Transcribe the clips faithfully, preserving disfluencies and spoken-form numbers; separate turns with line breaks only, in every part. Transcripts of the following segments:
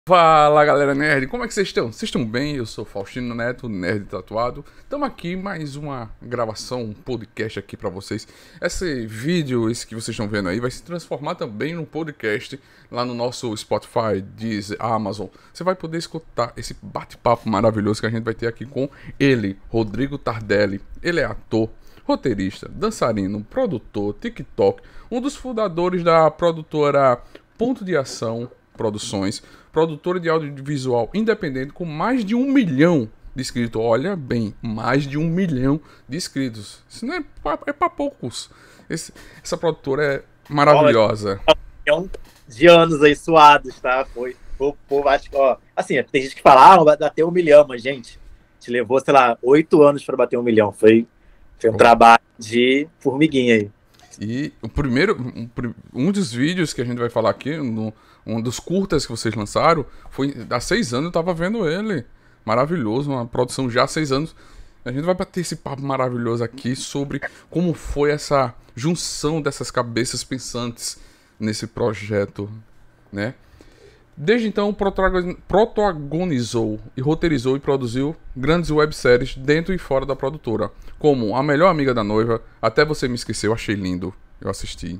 Fala galera nerd, como é que vocês estão? Vocês estão bem? Eu sou Faustino Neto, Nerd Tatuado. Estamos aqui mais uma gravação, um podcast aqui pra vocês. Esse vídeo, esse que vocês estão vendo aí, vai se transformar também num podcast lá no nosso Spotify, Deezer, Amazon. Você vai poder escutar esse bate-papo maravilhoso que a gente vai ter aqui com ele, Rodrigo Tardelli. Ele é ator, roteirista, dançarino, produtor, TikTok, um dos fundadores da produtora Ponto de Ação Produções, produtora de audiovisual independente com mais de um milhão de inscritos. Olha bem, mais de um milhão de inscritos. Isso não é pra, é pra poucos. Esse, essa produtora é maravilhosa.
Olha, de anos aí suados, tá? Foi, foi, foi acho que, ó, assim, tem gente que fala, ah, vai bater um milhão, mas, gente, te levou, sei lá, oito anos para bater um milhão. Foi, foi um oh. trabalho de formiguinha aí.
E o primeiro, um, um dos vídeos que a gente vai falar aqui, no, um dos curtas que vocês lançaram, foi há seis anos eu tava vendo ele. Maravilhoso, uma produção já há seis anos. A gente vai bater esse papo maravilhoso aqui sobre como foi essa junção dessas cabeças pensantes nesse projeto, né? Desde então, protagonizou e roteirizou e produziu grandes webséries dentro e fora da produtora, como A Melhor Amiga da Noiva, Até Você Me Esqueceu, achei lindo, eu assisti.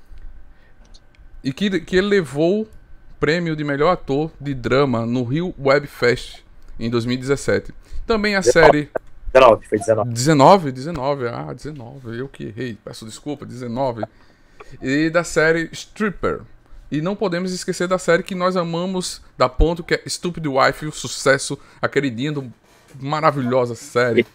E que, que ele levou o prêmio de melhor ator de drama no Rio Web Fest em dois mil e dezessete. Também a série...
dezenove, foi dezenove.
dezenove? dezenove, ah, dezenove, eu que errei, peço desculpa, dezenove. E da série Stripper. E não podemos esquecer da série que nós amamos da Ponto, que é Stupid Wife, o sucesso, a queridinha do maravilhosa série.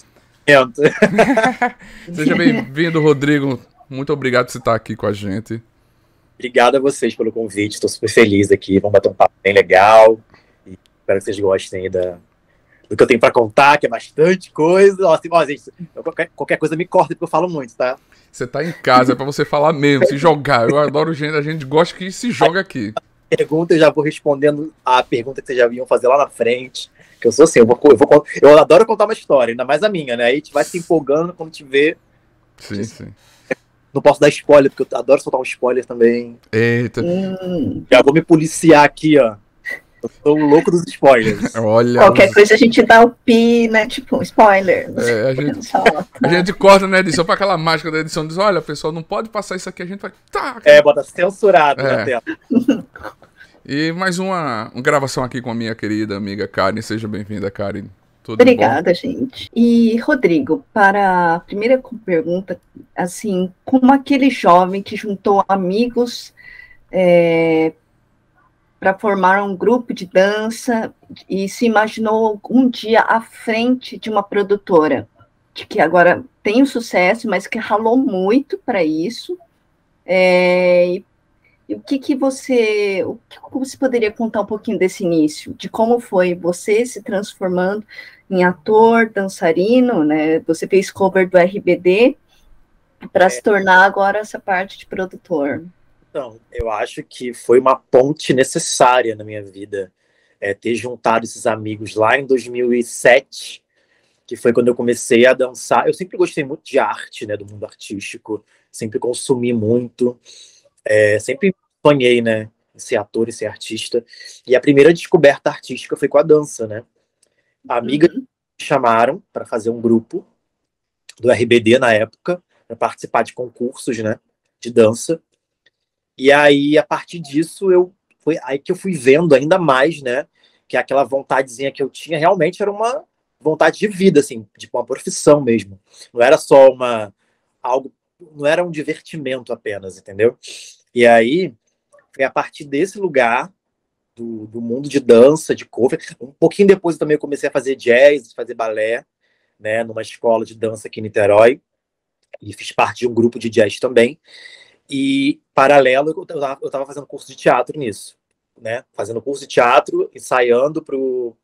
Seja bem-vindo, Rodrigo. Muito obrigado por você estar aqui com a gente.
Obrigado a vocês pelo convite, estou super feliz aqui. Vamos bater um papo bem legal. E espero que vocês gostem aí da, do que eu tenho para contar, que é bastante coisa. Ó, assim, ó, gente, qualquer, qualquer coisa me corta, porque eu falo muito, tá?
Você tá em casa, é pra você falar mesmo, se jogar. Eu adoro gente, a gente gosta que se joga aqui.
A pergunta eu já vou respondendo a pergunta que vocês já iam fazer lá na frente. Que eu sou assim, eu, vou, eu, vou, eu adoro contar uma história, ainda mais a minha, né? Aí a gente vai se empolgando quando te vê.
Sim, sim.
Não posso dar spoiler, porque eu adoro soltar um spoiler também.
Eita.
Hum, já vou me policiar aqui, ó. Eu sou o louco dos spoilers.
Olha,
qualquer coisa a gente dá o pi, né? Tipo, um spoiler.
É, a, gente, a gente corta na edição para aquela mágica da edição. Diz, olha, pessoal, não pode passar isso aqui. A gente vai... Tá,
é, bota censurado
é.
na tela.
E mais uma, uma gravação aqui com a minha querida amiga Karen. Seja bem-vinda, Karen. Tudo
Obrigada,
bom?
gente. E, Rodrigo, para a primeira pergunta, assim, como aquele jovem que juntou amigos... É, para formar um grupo de dança e se imaginou um dia à frente de uma produtora, de que agora tem um sucesso, mas que ralou muito para isso. É, e, e o que, que você, o que você poderia contar um pouquinho desse início, de como foi você se transformando em ator, dançarino, né? Você fez cover do R B D para é. se tornar agora essa parte de produtor.
Então, eu acho que foi uma ponte necessária na minha vida, é, ter juntado esses amigos lá em dois mil e sete, que foi quando eu comecei a dançar. Eu sempre gostei muito de arte, né, do mundo artístico, sempre consumi muito, é, sempre sonhei, né, em ser ator e ser artista. E a primeira descoberta artística foi com a dança, né? Amigas uhum. me chamaram para fazer um grupo do R B D na época, para participar de concursos, né, de dança. E aí, a partir disso, eu, foi aí que eu fui vendo ainda mais, né? Que aquela vontadezinha que eu tinha realmente era uma vontade de vida, assim, tipo uma profissão mesmo. Não era só uma algo, não era um divertimento apenas, entendeu? E aí, foi a partir desse lugar, do, do mundo de dança, de cover. Um pouquinho depois eu também comecei a fazer jazz, fazer balé, né? Numa escola de dança aqui em Niterói. E fiz parte de um grupo de jazz também. E, paralelo, eu tava, eu tava fazendo curso de teatro nisso, né? Fazendo curso de teatro, ensaiando para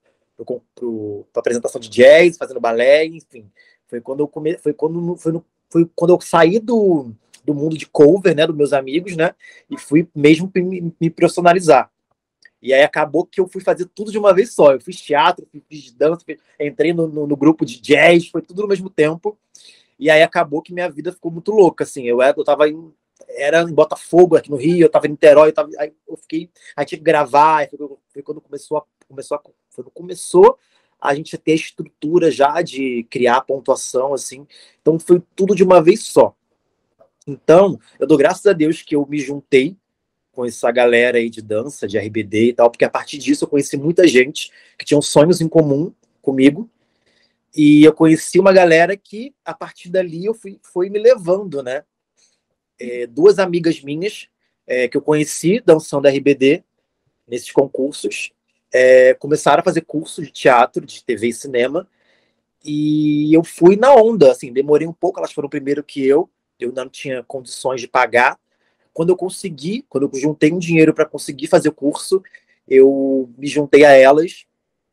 a apresentação de jazz, fazendo balé, enfim. Foi quando eu, come, foi quando, foi no, foi quando eu saí do, do mundo de cover, né? Dos meus amigos, né? E fui mesmo me, me profissionalizar. E aí acabou que eu fui fazer tudo de uma vez só. Eu fiz teatro, fiz dança, entrei no, no, no grupo de jazz, foi tudo no mesmo tempo. E aí acabou que minha vida ficou muito louca, assim. Eu, eu tava em era em Botafogo, aqui no Rio, eu tava em Niterói, eu tava, aí eu fiquei, aí tive que gravar, aí foi, foi quando começou, a, começou, a, foi quando começou a gente ter a estrutura já de criar pontuação, assim, então foi tudo de uma vez só. Então, eu dou graças a Deus que eu me juntei com essa galera aí de dança, de R B D e tal, porque a partir disso eu conheci muita gente que tinham sonhos em comum comigo, e eu conheci uma galera que, a partir dali, eu fui, foi me levando, né? É, duas amigas minhas, é, que eu conheci dançando R B D, nesses concursos, é, começaram a fazer curso de teatro, de T V e cinema, e eu fui na onda, assim, demorei um pouco, elas foram primeiro que eu, eu não tinha condições de pagar. Quando eu consegui, quando eu juntei um dinheiro para conseguir fazer o curso, eu me juntei a elas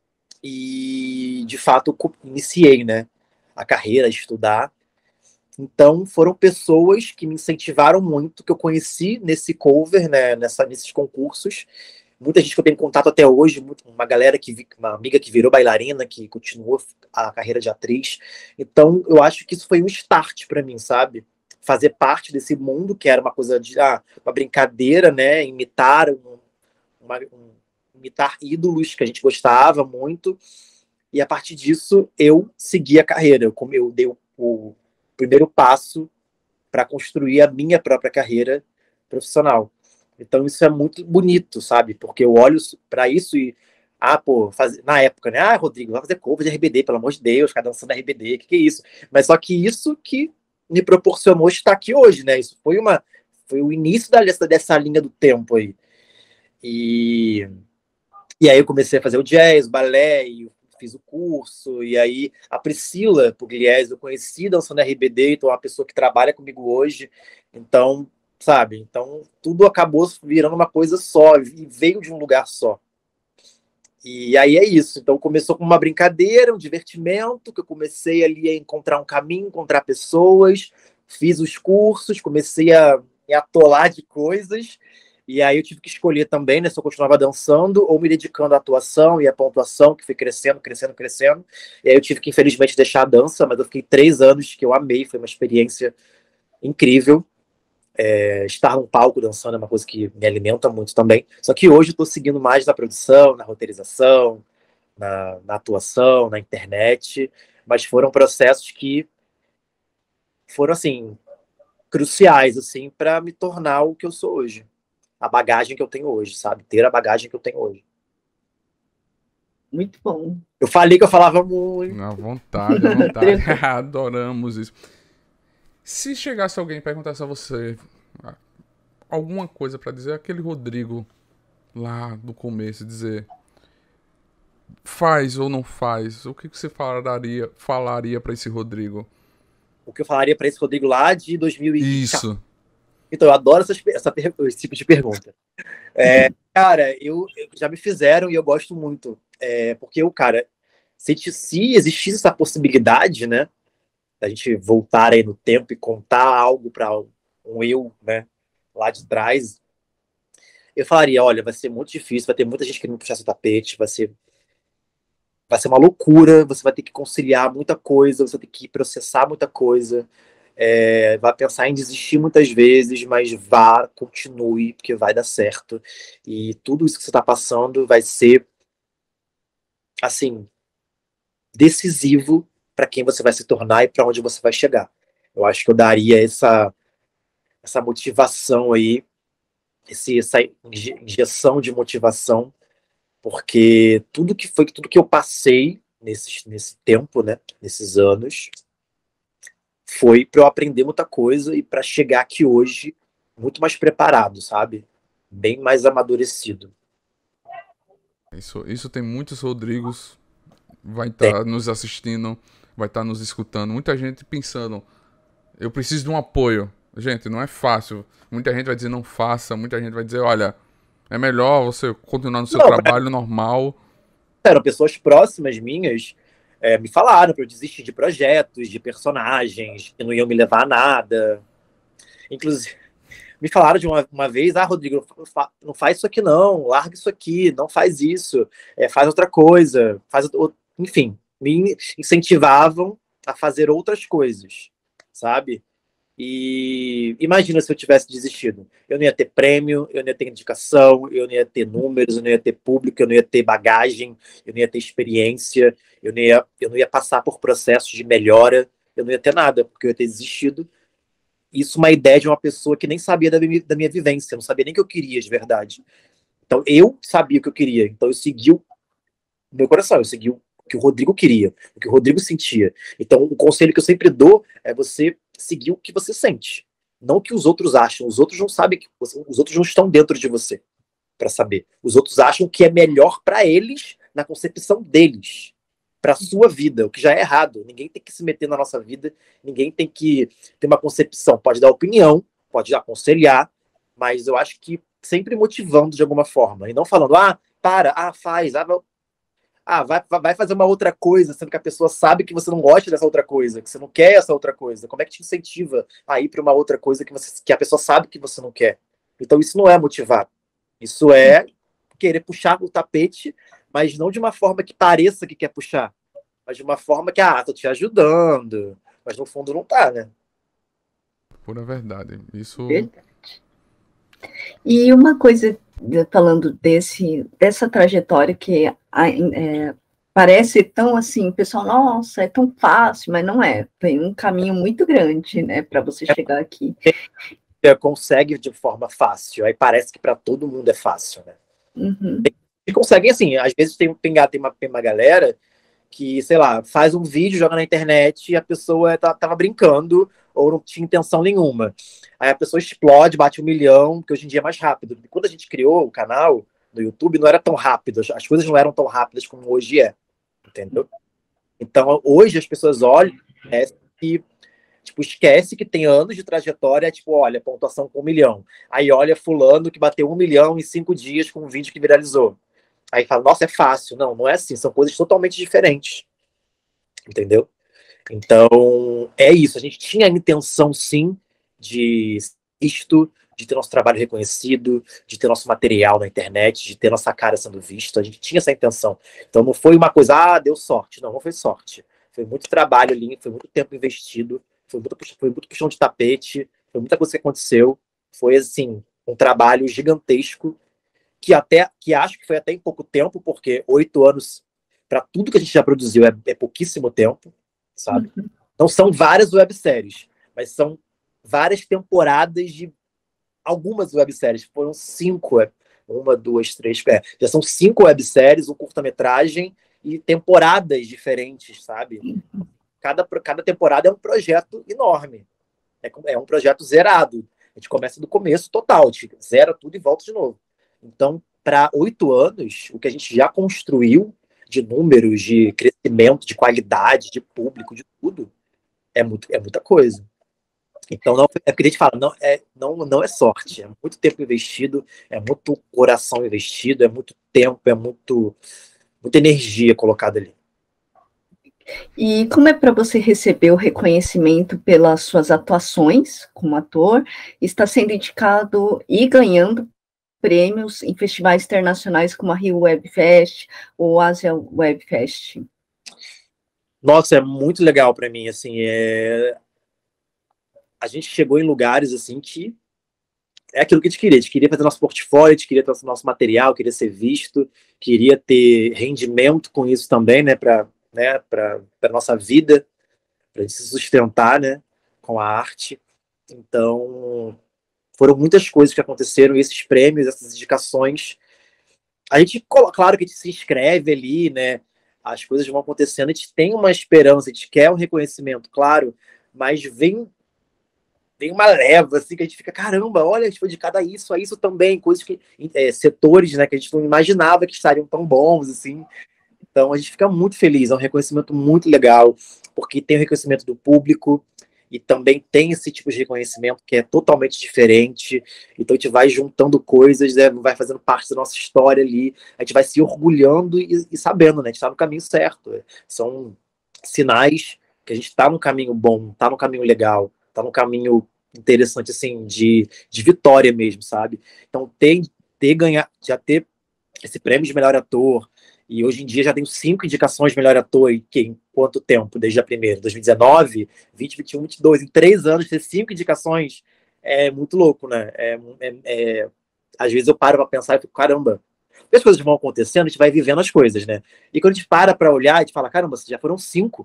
e, de fato, iniciei, né, a carreira, a estudar. Então, foram pessoas que me incentivaram muito, que eu conheci nesse cover, né, nessa, nesses concursos. Muita gente que eu tenho contato até hoje, uma galera, que uma amiga que virou bailarina, que continuou a carreira de atriz. Então, eu acho que isso foi um start para mim, sabe? Fazer parte desse mundo, que era uma coisa de ah, uma brincadeira, né? Imitar, um, uma, um, imitar ídolos que a gente gostava muito. E a partir disso, eu segui a carreira. Eu, eu dei o, o primeiro passo para construir a minha própria carreira profissional. Então isso é muito bonito, sabe? Porque eu olho para isso e ah, pô, faz... na época, né? Ah, Rodrigo, vai fazer cover de R B D, pelo amor de Deus, ficar dançando R B D, que que é isso? Mas só que isso que me proporcionou estar aqui hoje, né? Isso foi uma foi o início da, dessa, dessa linha do tempo aí. E e aí eu comecei a fazer o jazz, o balé, e fiz o curso, e aí a Priscila Pugliese eu conheci dançando R B D, então é uma pessoa que trabalha comigo hoje, então, sabe, então tudo acabou virando uma coisa só, e veio de um lugar só. E aí é isso, então começou com uma brincadeira, um divertimento, que eu comecei ali a encontrar um caminho, encontrar pessoas, fiz os cursos, comecei a me atolar de coisas, e aí eu tive que escolher também, né, se eu continuava dançando ou me dedicando à atuação e à pontuação, que foi crescendo, crescendo, crescendo. E aí eu tive que, infelizmente, deixar a dança, mas eu fiquei três anos que eu amei, foi uma experiência incrível. É, estar num palco dançando é uma coisa que me alimenta muito também. Só que hoje eu estou seguindo mais na produção, na roteirização, na, na atuação, na internet, mas foram processos que foram, assim, cruciais, assim, para me tornar o que eu sou hoje. A bagagem que eu tenho hoje, sabe? Ter a bagagem que eu tenho hoje.
Muito bom.
Eu falei que eu falava muito.
À vontade, à vontade. Adoramos isso. Se chegasse alguém e perguntasse a você alguma coisa pra dizer, aquele Rodrigo lá do começo, dizer faz ou não faz, o que você falaria, falaria pra esse Rodrigo?
O que eu falaria pra esse Rodrigo lá de dois mil e...
Isso.
Então, eu adoro essas, essa, esse tipo de pergunta. É, cara, eu, já me fizeram e eu gosto muito. É, porque eu, cara, se, se existisse essa possibilidade, né, da gente voltar aí no tempo e contar algo para um eu, né, lá de trás, eu falaria, olha, vai ser muito difícil, vai ter muita gente querendo puxar seu tapete, vai ser, vai ser uma loucura, você vai ter que conciliar muita coisa, você vai ter que processar muita coisa, é, vai pensar em desistir muitas vezes, mas vá, continue, porque vai dar certo. E tudo isso que você está passando vai ser, assim, decisivo para quem você vai se tornar e para onde você vai chegar. Eu acho que eu daria essa, essa motivação aí, esse, essa injeção de motivação, porque tudo que foi, tudo que eu passei nesse, nesse tempo, né, nesses anos, foi para eu aprender muita coisa e para chegar aqui hoje muito mais preparado, sabe? Bem mais amadurecido.
Isso, isso tem muitos Rodrigos, vai estar tá nos assistindo, vai estar tá nos escutando. Muita gente pensando, eu preciso de um apoio. Gente, não é fácil. Muita gente vai dizer não faça, muita gente vai dizer, olha, é melhor você continuar no seu não, trabalho é... normal.
Eram pessoas próximas minhas, É, me falaram para eu desistir de projetos, de personagens, que não iam me levar a nada. Inclusive, me falaram de uma, uma vez, ah, Rodrigo, não faz isso aqui não, larga isso aqui, não faz isso, é, faz outra coisa, faz, enfim, me incentivavam a fazer outras coisas, sabe? E imagina se eu tivesse desistido. Eu não ia ter prêmio, eu não ia ter indicação, eu não ia ter números, eu não ia ter público, eu não ia ter bagagem, eu não ia ter experiência, eu não ia, eu não ia passar por processos de melhora, eu não ia ter nada, porque eu ia ter desistido. Isso é uma ideia de uma pessoa que nem sabia da minha, da minha vivência, não sabia nem o que eu queria de verdade. Então eu sabia o que eu queria, então eu segui o meu coração, eu segui o que o Rodrigo queria, o que o Rodrigo sentia. Então o conselho que eu sempre dou é você seguir o que você sente, não o que os outros acham. Os outros não sabem, que você, os outros não estão dentro de você para saber. Os outros acham que é melhor para eles, na concepção deles, para sua vida, o que já é errado. Ninguém tem que se meter na nossa vida, ninguém tem que ter uma concepção. Pode dar opinião, pode aconselhar, mas eu acho que sempre motivando de alguma forma, e não falando, ah, para, ah, faz, ah, ah vai, vai fazer uma outra coisa, sendo que a pessoa sabe que você não gosta dessa outra coisa, que você não quer essa outra coisa. Como é que te incentiva a ir para uma outra coisa que, você, que a pessoa sabe que você não quer? Então isso não é motivar. Isso é querer puxar o tapete, mas não de uma forma que pareça que quer puxar, mas de uma forma que, ah, tô te ajudando, mas no fundo não tá, né?
Pura verdade. Isso...
Verdade. E uma coisa, falando desse, dessa trajetória que é, parece tão assim, pessoal, nossa, é tão fácil, mas não é. Tem um caminho muito grande, né, para você chegar aqui.
Você consegue de forma fácil, aí parece que para todo mundo é fácil, né?
Uhum.
E conseguem, assim, às vezes tem, tem, tem, uma, tem uma galera que, sei lá, faz um vídeo, joga na internet e a pessoa tá, tava brincando ou não tinha intenção nenhuma. Aí a pessoa explode, bate um milhão, porque hoje em dia é mais rápido. E quando a gente criou o canal no YouTube, não era tão rápido, as coisas não eram tão rápidas como hoje é, entendeu? Então, hoje as pessoas olham e, tipo, esquece que tem anos de trajetória, tipo, olha, pontuação com um milhão. Aí olha fulano que bateu um milhão em cinco dias com um vídeo que viralizou. Aí fala, nossa, é fácil. Não, não é assim, são coisas totalmente diferentes, entendeu? Então, é isso. A gente tinha a intenção, sim, de isto, de ter nosso trabalho reconhecido, de ter nosso material na internet, de ter nossa cara sendo vista. A gente tinha essa intenção. Então, não foi uma coisa, ah, deu sorte. Não, não foi sorte. Foi muito trabalho ali, foi muito tempo investido, foi muito, foi muito puxão de tapete, foi muita coisa que aconteceu. Foi, assim, um trabalho gigantesco, que até que acho que foi até em pouco tempo, porque oito anos para tudo que a gente já produziu é, é pouquíssimo tempo, sabe? Uhum. Não são várias webséries, mas são várias temporadas de algumas webséries. Foram cinco, uma, duas, três, é, já são cinco webséries, um curta-metragem e temporadas diferentes, sabe? Uhum. Cada, cada temporada é um projeto enorme. É, é um projeto zerado. A gente começa do começo total, a gente zera tudo e volta de novo. Então, para oito anos, o que a gente já construiu de números, de crescimento, de qualidade, de público, de tudo, é, muito, é muita coisa. Então, não, é porque a gente fala, não é, não, não é sorte, é muito tempo investido, é muito coração investido, é muito tempo, é muito, muita energia colocada ali.
E como é para você receber o reconhecimento pelas suas atuações como ator, está sendo indicado e ganhando prêmios em festivais internacionais como a Rio Web Fest ou Asia Web Fest?
Nossa, é muito legal para mim, assim, é... a gente chegou em lugares, assim, que é aquilo que a gente queria, a gente queria fazer nosso portfólio, a gente queria ter nosso material, queria ser visto, queria ter rendimento com isso também, né, para né, para nossa vida, para a gente se sustentar, né, com a arte. Então, foram muitas coisas que aconteceram, e esses prêmios, essas indicações, a gente, claro que a gente se inscreve ali, né, as coisas vão acontecendo, a gente tem uma esperança, a gente quer um reconhecimento, claro, mas vem, vem uma leva, assim, que a gente fica, caramba, olha, a gente foi dedicado a isso, a isso também, coisas que, é, setores, né, que a gente não imaginava que estariam tão bons, assim. Então a gente fica muito feliz, é um reconhecimento muito legal, porque tem o reconhecimento do público e também tem esse tipo de reconhecimento que é totalmente diferente. Então a gente vai juntando coisas, né, vai fazendo parte da nossa história ali, a gente vai se orgulhando e, e sabendo, né, a gente está no caminho certo. São sinais que a gente está no caminho bom, está no caminho legal, está no caminho interessante, assim, de, de vitória mesmo, sabe? Então ter, ter ganhar, já ter esse prêmio de melhor ator, E hoje em dia já tenho cinco indicações de melhor ator e que, em quanto tempo? Desde a primeira, dois mil e dezenove, vinte, vinte e um, vinte e dois. Em três anos, ter cinco indicações é muito louco, né? É, é, é... Às vezes eu paro pra pensar e fico, caramba, porque as coisas vão acontecendo, a gente vai vivendo as coisas, né? E quando a gente para pra olhar, a gente fala, caramba, já foram cinco.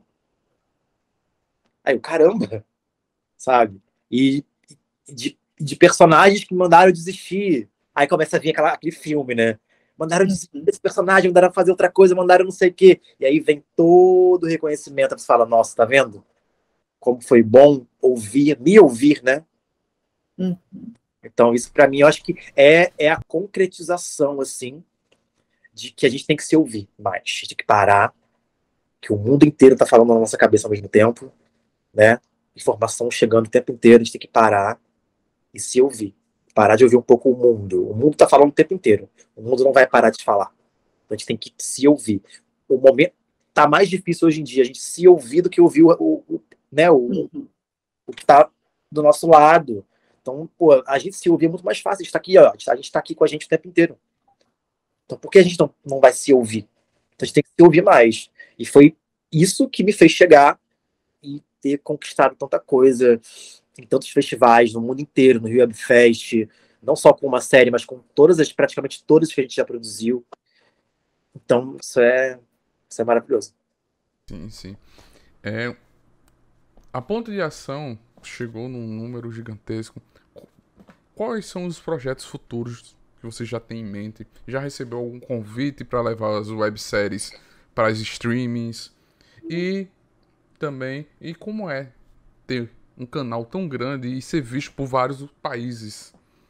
Aí eu, caramba, sabe? E de, de personagens que mandaram desistir. Aí começa a vir aquela, aquele filme, né? Mandaram desistir desse personagem, mandaram fazer outra coisa, mandaram não sei o quê. E aí vem todo o reconhecimento. Você fala, nossa, tá vendo? Como foi bom ouvir, me ouvir, né?
Uhum.
Então, isso pra mim, eu acho que é, é a concretização, assim, de que a gente tem que se ouvir mais. Tem que parar, que o mundo inteiro tá falando na nossa cabeça ao mesmo tempo, né? Informação chegando o tempo inteiro, a gente tem que parar e se ouvir. Parar de ouvir um pouco o mundo. O mundo tá falando o tempo inteiro. O mundo não vai parar de falar. Então a gente tem que se ouvir. O momento tá mais difícil hoje em dia a gente se ouvir do que ouvir o, o, o né, o,
Uhum.
o que tá do nosso lado. Então, pô, a gente se ouvir é muito mais fácil. A gente tá aqui, ó, a gente tá aqui com a gente o tempo inteiro. Então por que a gente não, não vai se ouvir? Então a gente tem que se ouvir mais. E foi isso que me fez chegar e ter conquistado tanta coisa em tantos festivais no mundo inteiro, no Rio Web Fest, não só com uma série, mas com todas as, praticamente todas que a gente já produziu. Então, isso é, isso é maravilhoso.
Sim, sim. É, a Ponto de Ação chegou num número gigantesco. Quais são os projetos futuros que você já tem em mente? Já recebeu algum convite para levar as webséries para as streamings? E também, e como é ter um canal tão grande e ser visto por vários países?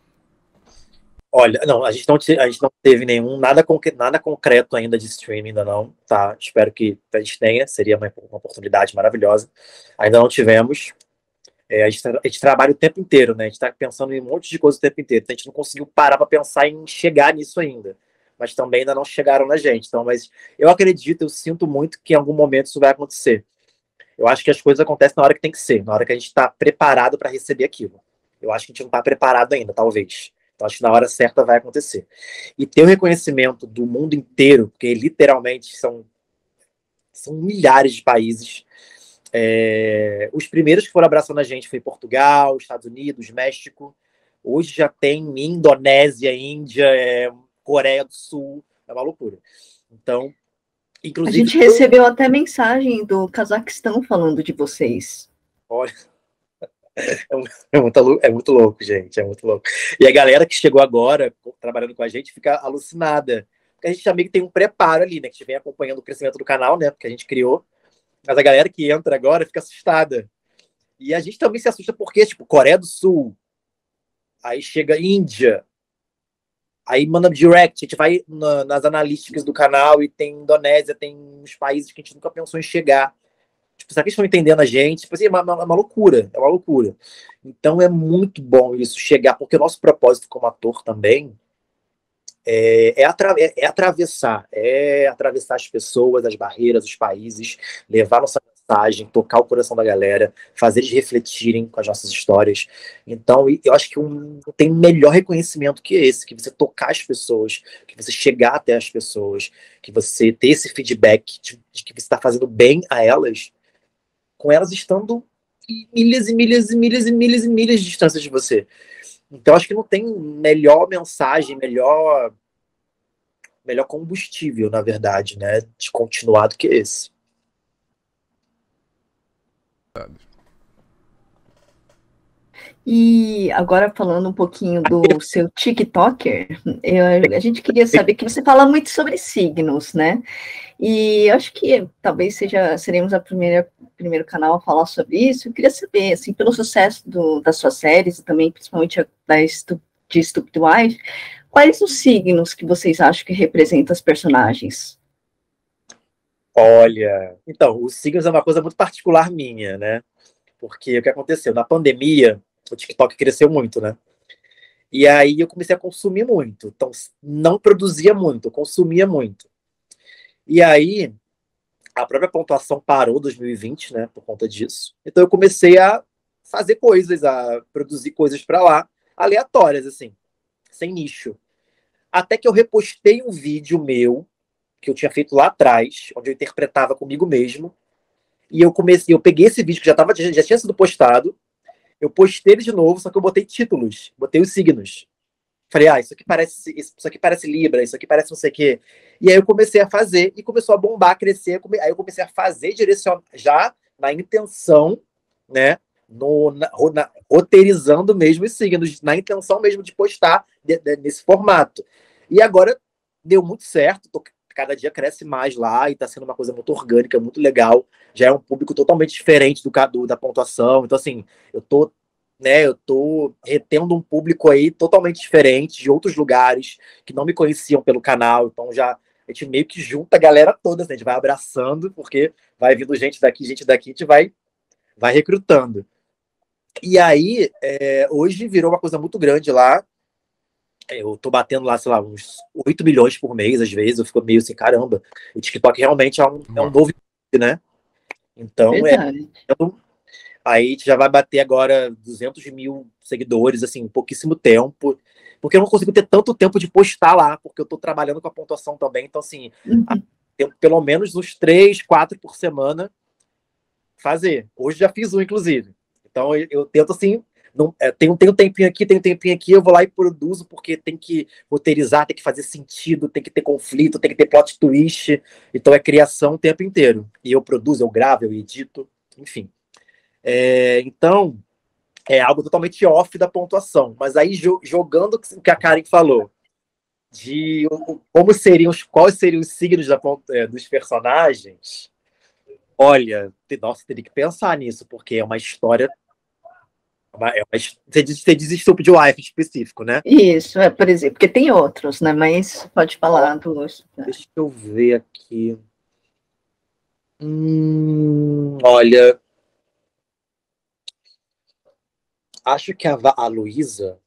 Olha, não, a gente não, a gente não teve nenhum, nada, concre, nada concreto ainda de streaming, ainda não, tá? Espero que a gente tenha, seria uma, uma oportunidade maravilhosa. Ainda não tivemos. É, a, gente, a gente trabalha o tempo inteiro, né? A gente tá pensando em um monte de coisa o tempo inteiro. Então a gente não conseguiu parar para pensar em chegar nisso ainda. Mas também ainda não chegaram na gente. Então, mas eu acredito, eu sinto muito que em algum momento isso vai acontecer. Eu acho que as coisas acontecem na hora que tem que ser, na hora que a gente está preparado para receber aquilo. Eu acho que a gente não está preparado ainda, talvez. Então, acho que na hora certa vai acontecer. E ter o reconhecimento do mundo inteiro, porque literalmente são, são milhares de países. É... Os primeiros que foram abraçando a gente foi Portugal, Estados Unidos, México. Hoje já tem Indonésia, Índia, é... Coreia do Sul. É uma loucura. Então, inclusive...
A gente recebeu até mensagem do Cazaquistão falando de vocês.
Olha... É muito, é muito louco, gente, é muito louco. E a galera que chegou agora, trabalhando com a gente, fica alucinada. Porque a gente também tem um preparo ali, né? Que a gente vem acompanhando o crescimento do canal, né? Porque a gente criou. Mas a galera que entra agora fica assustada. E a gente também se assusta porque, tipo, Coreia do Sul, aí chega Índia, aí manda direct, a gente vai na, nas analíticas do canal e tem Indonésia, tem uns países que a gente nunca pensou em chegar. Tipo, será que eles estão entendendo a gente? Tipo assim, é uma, uma, uma loucura, é uma loucura. Então é muito bom isso chegar, porque o nosso propósito como ator também é, é, atra é, é atravessar, é atravessar as pessoas, as barreiras, os países, levar nossa mensagem, tocar o coração da galera, fazer eles refletirem com as nossas histórias. Então, eu acho que um, tem melhor reconhecimento que esse, que você tocar as pessoas, que você chegar até as pessoas, que você ter esse feedback de, de que você está fazendo bem a elas, com elas estando milhas e milhas e milhas e milhas e milhas de distância de você. Então, acho que não tem melhor mensagem, melhor, melhor combustível, na verdade, né, de continuar do que esse.
E agora falando um pouquinho do seu TikToker, eu, a gente queria saber que você fala muito sobre signos, né? E acho que talvez seja seremos a primeira primeiro canal a falar sobre isso. Eu queria saber, assim, pelo sucesso do, das suas séries e também principalmente da Estu, de Stupid Wife, quais os signos que vocês acham que representam os personagens?
Olha, então, os signos é uma coisa muito particular minha, né? Porque o que aconteceu? Na pandemia, o TikTok cresceu muito, né? E aí eu comecei a consumir muito. Então, não produzia muito, consumia muito. E aí, a própria pontuação parou em dois mil e vinte, né? Por conta disso. Então, eu comecei a fazer coisas, a produzir coisas pra lá, aleatórias, assim, sem nicho. Até que eu repostei um vídeo meu, que eu tinha feito lá atrás, onde eu interpretava comigo mesmo. E eu comecei, eu peguei esse vídeo que já, tava, já tinha sido postado, eu postei ele de novo, só que eu botei títulos, botei os signos. Falei, ah, isso aqui parece, isso aqui parece Libra, isso aqui parece não sei o quê. E aí eu comecei a fazer, e começou a bombar, crescer. Aí eu comecei a fazer, direcionar, já na intenção, né? No, na, na, roteirizando mesmo os signos, na intenção mesmo de postar de, de, nesse formato. E agora deu muito certo, tô, cada dia cresce mais lá, e tá sendo uma coisa muito orgânica, muito legal. Já é um público totalmente diferente do, do da pontuação. Então, assim, eu tô né, eu tô retendo um público aí totalmente diferente, de outros lugares, que não me conheciam pelo canal, então já a gente meio que junta a galera toda, né, a gente vai abraçando, porque vai vindo gente daqui, gente daqui, a gente vai, vai recrutando. E aí, é, hoje virou uma coisa muito grande lá, eu tô batendo lá, sei lá, uns oito milhões por mês, às vezes, eu fico meio assim, caramba, o TikTok realmente é um, é um novo, né? Então,
Verdade.
é... Aí a gente já vai bater agora duzentos mil seguidores, assim, em pouquíssimo tempo. Porque eu não consigo ter tanto tempo de postar lá, porque eu tô trabalhando com a pontuação também. Então, assim,
Uhum.
tenho pelo menos uns três, quatro por semana fazer. Hoje já fiz um, inclusive. Então, eu, eu tento, assim, não, é, tem, um, tem um tempinho aqui, tem um tempinho aqui, eu vou lá e produzo, porque tem que roteirizar, tem que fazer sentido, tem que ter conflito, tem que ter plot twist. Então, é criação o tempo inteiro. E eu produzo, eu gravo, eu edito, enfim. É, então, é algo totalmente off da pontuação. Mas aí, jo jogando o que a Karen falou, de o, como seriam, quais seriam os signos da, é, dos personagens, olha, nossa, teria que pensar nisso, porque é uma história. Uma, é uma, você diz, você diz Stupid Wife específico, né?
Isso, é, por exemplo, porque tem outros, né? Mas pode falar dos.
Deixa eu ver aqui. Hum, olha. Acho que a, a Luísa.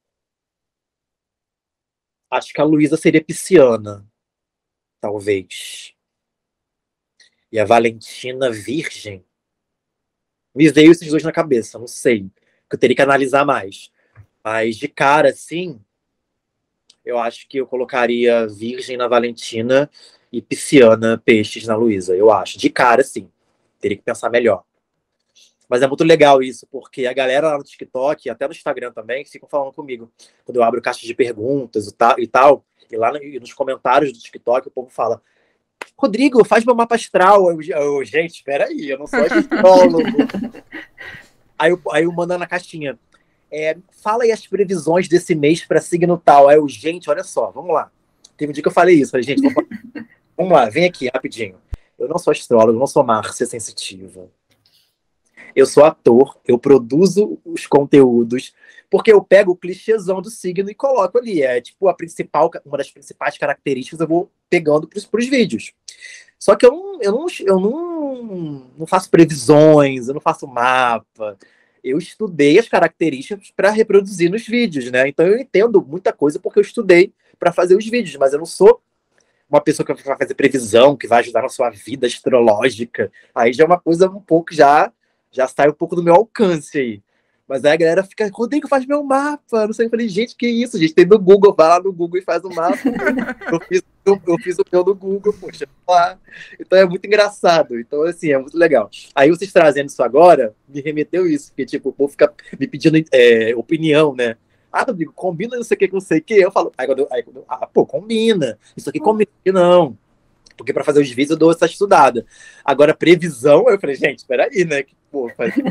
Acho que a Luísa seria pisciana, talvez. E a Valentina virgem. Me veio esses dois na cabeça, não sei. Que eu teria que analisar mais. Mas de cara, sim, eu acho que eu colocaria virgem na Valentina e pisciana, peixes na Luísa. Eu acho. De cara, sim. Teria que pensar melhor. Mas é muito legal isso, porque a galera lá no TikTok, até no Instagram também, ficam falando comigo. Quando eu abro caixa de perguntas e tal, e, tal, e lá nos comentários do TikTok o povo fala: Rodrigo, faz meu mapa astral. Eu, eu, gente, espera aí, eu não sou astrólogo. aí, eu, aí eu mando na caixinha. É, fala aí as previsões desse mês para signo tal. Aí eu, gente, olha só, vamos lá. Teve um dia que eu falei isso. Falei, gente, vamos, vamos lá, vem aqui, rapidinho. Eu não sou astrólogo, eu não sou Márcia sensitiva. Eu sou ator, eu produzo os conteúdos, porque eu pego o clichêzão do signo e coloco ali. É tipo a principal, uma das principais características eu vou pegando para os vídeos. Só que eu não, eu, não, eu não, não faço previsões, eu não faço mapa. Eu estudei as características para reproduzir nos vídeos, né? Então eu entendo muita coisa porque eu estudei para fazer os vídeos, mas eu não sou uma pessoa que vai fazer previsão, que vai ajudar na sua vida astrológica. Aí já é uma coisa um pouco já já sai um pouco do meu alcance aí. Mas aí a galera fica, Rodrigo, faz meu mapa. Não sei, eu falei, gente, que isso? Gente, tem no Google, vai lá no Google e faz o mapa. eu, fiz, eu, eu fiz o meu no Google, poxa, lá. Então é muito engraçado. Então, assim, é muito legal. Aí vocês trazendo isso agora, me remeteu isso, porque, tipo, o povo fica me pedindo é, opinião, né? Ah, Rodrigo, combina não sei o que, não sei o que. Eu falo, aí quando eu, aí quando eu, ah, pô, combina. Isso aqui combina, não. Porque para fazer os vídeos eu dou essa estudada. Agora, previsão, eu falei, gente, peraí, né? Que, pô, fazer...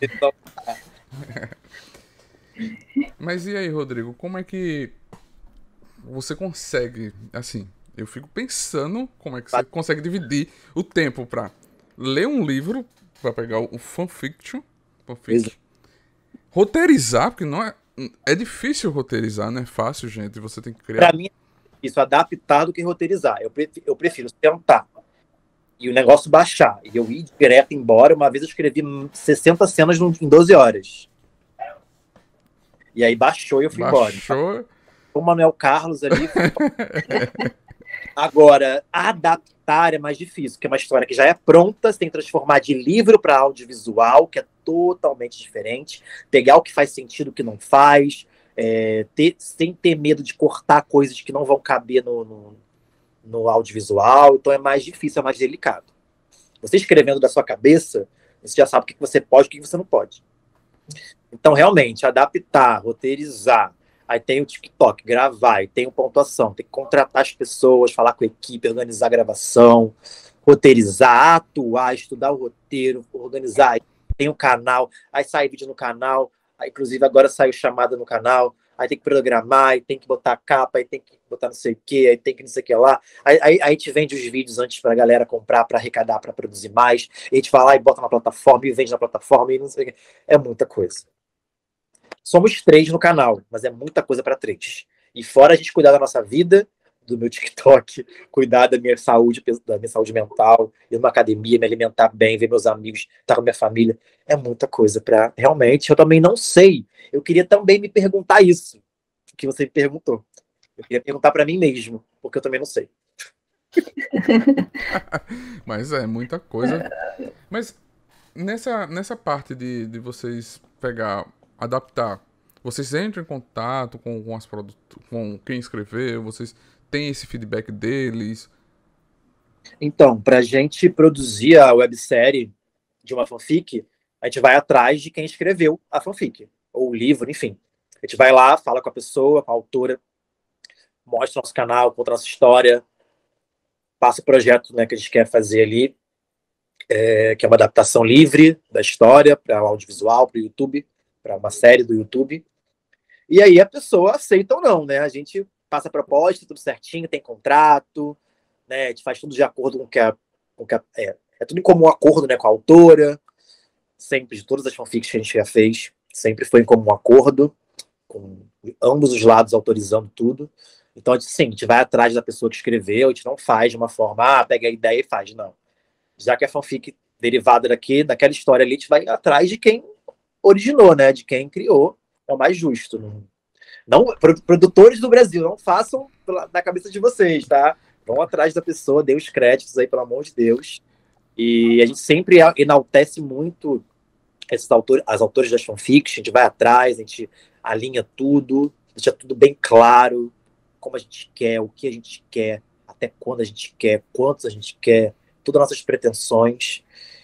Mas e aí, Rodrigo, como é que você consegue, assim, eu fico pensando como é que você consegue dividir o tempo pra ler um livro, pra pegar o fanfiction, fanfiction roteirizar, porque não é, é difícil roteirizar, não é fácil, gente, você tem que criar...
Pra mim, isso, adaptar do que roteirizar. Eu prefiro, eu prefiro tentar e o negócio baixar. E eu ir direto embora. Uma vez eu escrevi sessenta cenas em doze horas. E aí baixou e eu fui
baixou...
embora. O Manuel Carlos ali. Agora, adaptar é mais difícil, porque é uma história que já é pronta, você tem que transformar de livro para audiovisual, que é totalmente diferente. Pegar o que faz sentido, o que não faz. É, ter, sem ter medo de cortar coisas que não vão caber no, no, no audiovisual, então é mais difícil, é mais delicado. Você escrevendo da sua cabeça, você já sabe o que você pode e o que você não pode. Então, realmente, adaptar, roteirizar, aí tem o TikTok, gravar, aí tem o pontuação, tem que contratar as pessoas, falar com a equipe, organizar a gravação, roteirizar, atuar, estudar o roteiro, organizar, aí tem o canal, aí sai vídeo no canal, aí, inclusive agora saiu chamada no canal, aí tem que programar, aí tem que botar a capa, aí tem que botar não sei o que, aí tem que não sei o que lá, aí, aí, aí a gente vende os vídeos antes pra galera comprar, pra arrecadar, pra produzir mais, e a gente vai lá e bota na plataforma, e vende na plataforma, e não sei o que, é muita coisa. Somos três no canal, mas é muita coisa para três. E fora a gente cuidar da nossa vida, do meu TikTok, cuidar da minha saúde, da minha saúde mental, ir numa academia, me alimentar bem, ver meus amigos, estar com a minha família, é muita coisa para realmente. Eu também não sei. Eu queria também me perguntar isso que você me perguntou. Eu queria perguntar para mim mesmo, porque eu também não sei.
Mas é muita coisa. Mas nessa, nessa parte de, de vocês pegar, adaptar, vocês entram em contato com, com, as produt... com quem escreveu, vocês têm esse feedback deles?
Então, pra gente produzir a websérie de uma fanfic, a gente vai atrás de quem escreveu a fanfic, ou o livro, enfim. A gente vai lá, fala com a pessoa, com a autora, mostra nosso canal, conta nossa história, passa o projeto, né, que a gente quer fazer ali, é, que é uma adaptação livre da história para o audiovisual, para o YouTube, para uma série do YouTube. E aí a pessoa aceita ou não, né? A gente passa a proposta, tudo certinho, tem contrato, né? A gente faz tudo de acordo com o que a... Com que a é, é tudo em comum acordo, né, com a autora, sempre, de todas as fanfics que a gente já fez, sempre foi em comum acordo, com ambos os lados autorizando tudo. Então, a gente, sim, a gente vai atrás da pessoa que escreveu, a gente não faz de uma forma, ah, pega a ideia e faz, não. Já que é fanfic derivada daqui, daquela história ali, a gente vai atrás de quem originou, né? De quem criou. É o mais justo. Não, não, produtores do Brasil, não façam na cabeça de vocês, tá? Vão atrás da pessoa, dê os créditos aí, pelo amor de Deus. E a gente sempre enaltece muito esses autores, as autores das fanfics, a gente vai atrás, a gente alinha tudo, deixa tudo bem claro, como a gente quer, o que a gente quer, até quando a gente quer, quantos a gente quer, todas as nossas pretensões.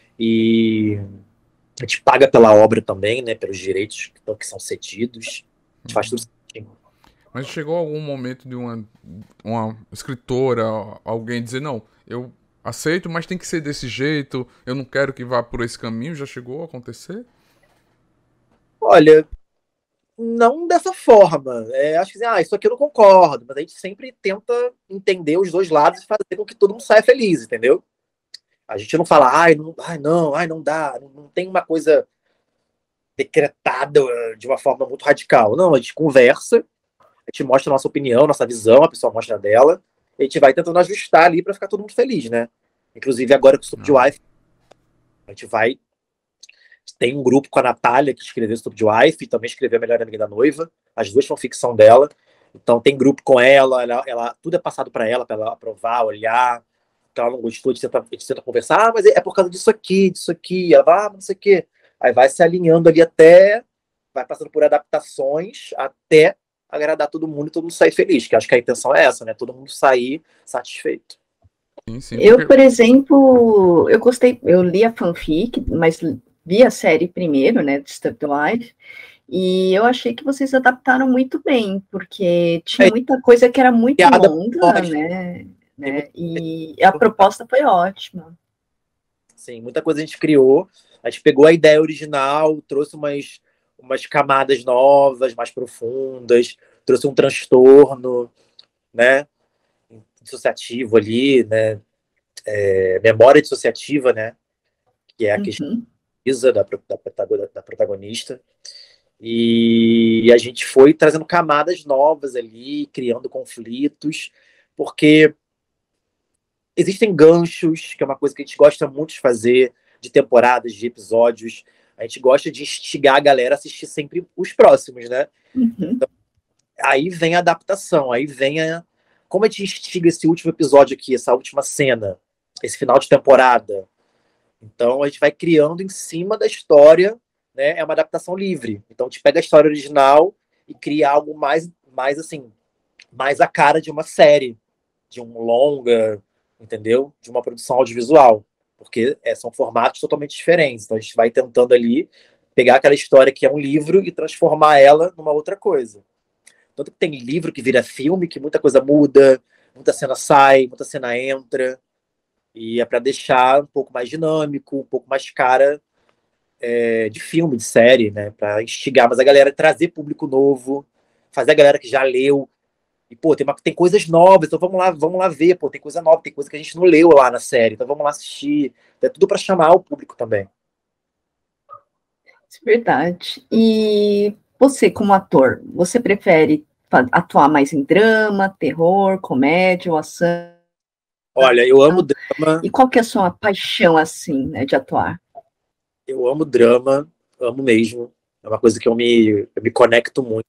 E a gente paga pela obra também, né, pelos direitos que, que são cedidos. A gente faz tudo certinho.
Mas chegou algum momento de uma, uma escritora, alguém dizer, não, eu aceito, mas tem que ser desse jeito, eu não quero que vá por esse caminho? Já chegou a acontecer?
Olha, não dessa forma. É, acho que assim, ah, isso aqui eu não concordo, mas a gente sempre tenta entender os dois lados e fazer com que todo mundo saia feliz, entendeu? A gente não fala, ai, não, ai, não, ai, não dá, não, não tem uma coisa decretada de uma forma muito radical. Não, a gente conversa, a gente mostra a nossa opinião, nossa visão, a pessoa mostra a dela, e a gente vai tentando ajustar ali para ficar todo mundo feliz, né? Inclusive agora com o Stupid Wife, a gente vai... Tem um grupo com a Natália que escreveu Stupid Wife e também escreveu A Melhor Amiga da Noiva, as duas são ficção dela, então tem grupo com ela, ela, ela tudo é passado para ela, para ela aprovar, olhar, que ela não gostou, a gente, tenta, a gente tenta conversar, ah, mas é por causa disso aqui, disso aqui, ela vai, ah, não sei o quê. Aí vai se alinhando ali até, vai passando por adaptações até agradar todo mundo e todo mundo sair feliz, que acho que a intenção é essa, né? Todo mundo sair satisfeito.
Sim, sim,
eu,
porque...
por exemplo, eu gostei, eu li a fanfic, mas vi a série primeiro, né, de Stupid Wife, e eu achei que vocês adaptaram muito bem, porque tinha muita coisa que era muito longa, né, né, e a proposta foi ótima.
Sim, muita coisa a gente criou, a gente pegou a ideia original, trouxe umas, umas camadas novas, mais profundas, trouxe um transtorno, né, dissociativo ali, né, é, memória dissociativa, né, que é a questão
uhum.
da, da, da protagonista, e a gente foi trazendo camadas novas ali, criando conflitos, porque existem ganchos, que é uma coisa que a gente gosta muito de fazer, de temporadas, de episódios. A gente gosta de instigar a galera a assistir sempre os próximos, né?
Uhum.
Então, aí vem a adaptação, aí vem a... Como a gente instiga esse último episódio aqui, essa última cena, esse final de temporada. Então, a gente vai criando em cima da história, né? É uma adaptação livre. Então, a gente pega a história original e cria algo mais, mais assim, mais a cara de uma série. de um longa, entendeu? De uma produção audiovisual, porque é, são formatos totalmente diferentes. Então a gente vai tentando ali pegar aquela história que é um livro e transformar ela numa outra coisa. Tanto que tem livro que vira filme, que muita coisa muda, muita cena sai, muita cena entra, e é para deixar um pouco mais dinâmico, um pouco mais cara é, de filme, de série, né? Para instigar mais a galera, trazer público novo, fazer a galera que já leu. E, pô, tem, uma, tem coisas novas, então vamos lá, vamos lá ver, pô, tem coisa nova, tem coisa que a gente não leu lá na série, então vamos lá assistir. É tudo para chamar o público também.
É verdade. E você, como ator, você prefere atuar mais em drama, terror, comédia ou ação?
Olha, eu amo drama.
E qual que é a sua paixão, assim, né, de atuar?
Eu amo drama, amo mesmo. É uma coisa que eu me, eu me conecto muito.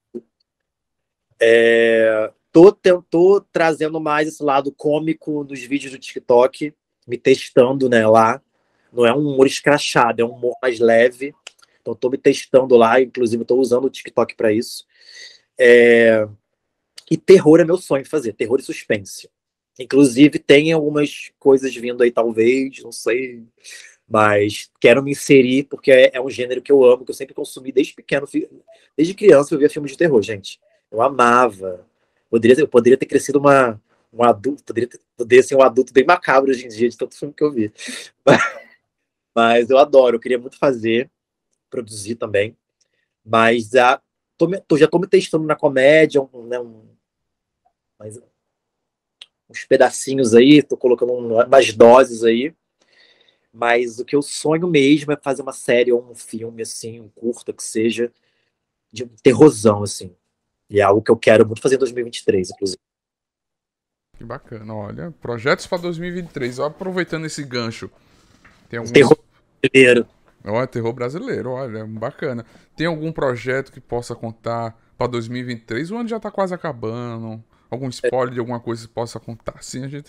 É, tô, tô trazendo mais esse lado cômico nos vídeos do TikTok, me testando, né, lá. Não é um humor escrachado, é um humor mais leve. Então tô me testando lá, inclusive tô usando o TikTok para isso. É, e terror é meu sonho fazer, terror e suspense. Inclusive tem algumas coisas vindo aí, talvez, não sei, mas quero me inserir porque é, é um gênero que eu amo, que eu sempre consumi desde pequeno, desde criança eu via filmes de terror, gente. Eu amava. Poderia, eu poderia ter crescido uma, um adulto, poderia, ter, poderia ser um adulto bem macabro hoje em dia, de tanto filme que eu vi. Mas, mas eu adoro, eu queria muito fazer, produzir também. Mas a, tô, tô, já tô me testando na comédia, um, né, um, mas, uns pedacinhos aí, tô colocando umas doses aí. Mas o que eu sonho mesmo é fazer uma série ou um filme, assim, um curta que seja, de um terrorzão, assim. E é algo que eu quero muito fazer em dois mil e vinte e três, inclusive.
Que bacana, olha. Projetos para dois mil e vinte e três. Ó, aproveitando esse gancho. Tem alguns...
Terror brasileiro.
Olha, terror brasileiro, olha, bacana. Tem algum projeto que possa contar para dois mil e vinte e três? O ano já tá quase acabando. Algum spoiler de alguma coisa que possa contar? Sim, a gente...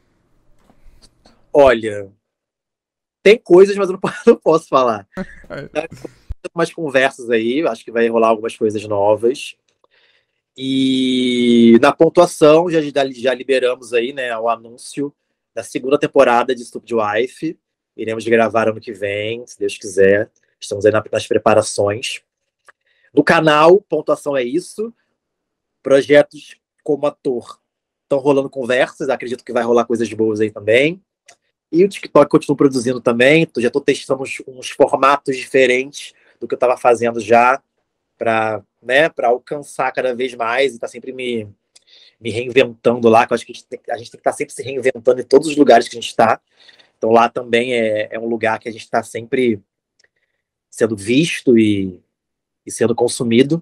Olha, tem coisas, mas eu não posso, não posso falar. É. Umas conversas aí, acho que vai rolar algumas coisas novas. E na pontuação, já, já liberamos aí, né, o anúncio da segunda temporada de Stupid Wife. Iremos gravar ano que vem, se Deus quiser. Estamos aí nas preparações. No canal, pontuação é isso. Projetos como ator estão rolando conversas. Acredito que vai rolar coisas boas aí também. E o TikTok continua produzindo também. Já estou testando uns, uns formatos diferentes do que eu estava fazendo já para, né, para alcançar cada vez mais e estar tá sempre me, me reinventando lá, que eu acho que a gente, tem, a gente tem que estar tá sempre se reinventando em todos os lugares que a gente está. Então lá também é, é um lugar que a gente está sempre sendo visto e, e sendo consumido.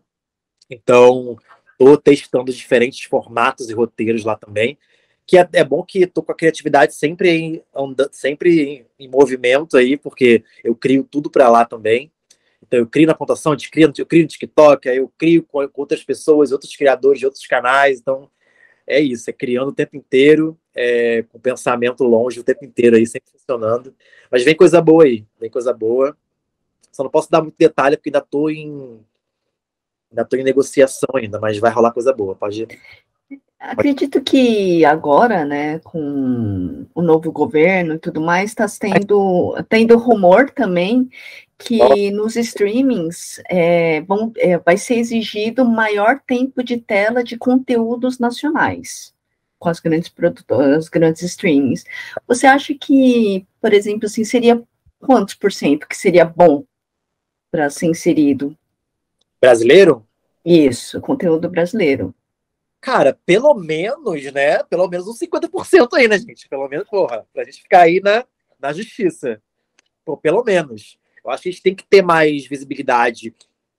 Então estou testando diferentes formatos e roteiros lá também, que é, é bom que estou com a criatividade sempre em, sempre em, em movimento aí, porque eu crio tudo para lá também. Então eu crio na pontuação, eu crio, eu crio no TikTok, aí eu crio com, com outras pessoas, outros criadores de outros canais. Então é isso, é criando o tempo inteiro, é, com pensamento longe o tempo inteiro aí, sempre funcionando. Mas vem coisa boa aí, vem coisa boa. Só não posso dar muito detalhe, porque ainda estou em ainda tô em negociação ainda, mas vai rolar coisa boa, pode...
Acredito que agora, né, com o novo governo e tudo mais, está tendo, tendo rumor também que nos streamings é, vão, é, vai ser exigido maior tempo de tela de conteúdos nacionais com as grandes produtoras, os grandes streamings. Você acha que, por exemplo, assim, seria quantos por cento que seria bom para ser inserido?
Brasileiro?
Isso, conteúdo brasileiro.
Cara, pelo menos, né? Pelo menos uns cinquenta por cento aí, né, gente? Pelo menos, porra, pra gente ficar aí na, na justiça. Pô, pelo menos. Eu acho que a gente tem que ter mais visibilidade